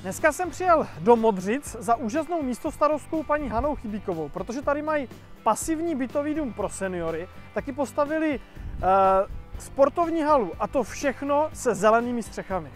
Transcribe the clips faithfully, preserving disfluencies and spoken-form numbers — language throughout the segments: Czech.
Dneska jsem přijel do Modřic za úžasnou místostarostkou paní Hanou Chybíkovou, protože tady mají pasivní bytový dům pro seniory, taky postavili uh, sportovní halu a to všechno se zelenými střechami.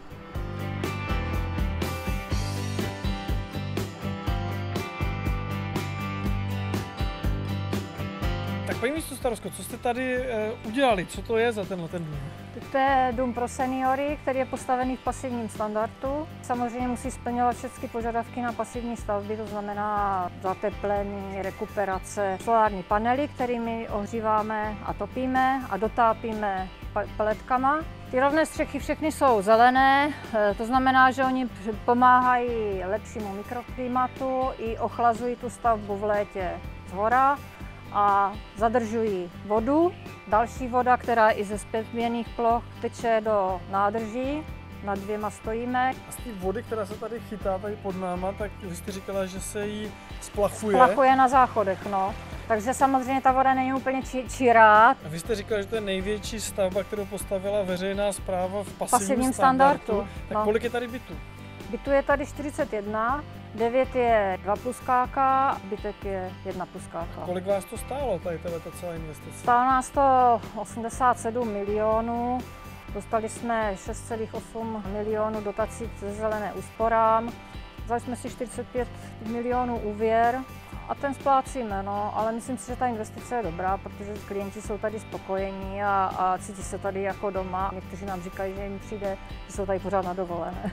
Tak paní místostarostko, co jste tady uh, udělali? Co to je za tenhle ten dům? To je dům pro seniory, který je postavený v pasivním standardu. Samozřejmě musí splňovat všechny požadavky na pasivní stavby, to znamená zateplení, rekuperace, solární panely, kterými ohříváme a topíme a dotápíme peletkama. Ty rovné střechy všechny jsou zelené, to znamená, že oni pomáhají lepšímu mikroklimatu i ochlazují tu stavbu v létě zhora a zadržují vodu. Další voda, která i ze zpevněných ploch teče do nádrží, nad dvěma stojíme. A z té vody, která se tady chytá tady pod náma, tak vy jste říkala, že se jí splachuje. Splachuje na záchodech, no. Takže samozřejmě ta voda není úplně či, čirá. A vy jste říkala, že to je největší stavba, kterou postavila veřejná správa v pasivním, pasivním standardu. standardu. Tak no. Kolik je tady bytů? Bytů je tady čtyřicet jedna, devět je dva plus káka, bytek je jedna plus káka. Kolik vás to stálo, tady tato celá investice? Stálo nás to osmdesát sedm milionů, dostali jsme šest celá osm milionů dotací ze zelené úsporám, vzali jsme si čtyřicet pět milionů úvěr a ten splácíme, no, ale myslím si, že ta investice je dobrá, protože klienti jsou tady spokojení a, a cítí se tady jako doma. Někteří nám říkají, že jim přijde, že jsou tady pořád na dovolené.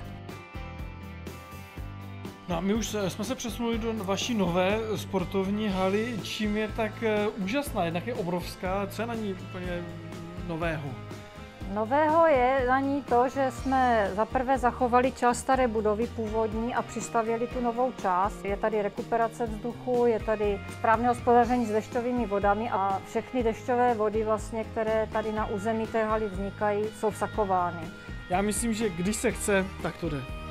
No a my už jsme se přesunuli do vaší nové sportovní haly. Čím je tak úžasná? Jednak je obrovská, co je na ní úplně nového? Nového je na ní to, že jsme zaprvé zachovali část staré budovy původní a přistavěli tu novou část. Je tady rekuperace vzduchu, je tady správné hospodaření s dešťovými vodami a všechny dešťové vody, vlastně, které tady na území té haly vznikají, jsou vsakovány. Já myslím, že když se chce, tak to jde.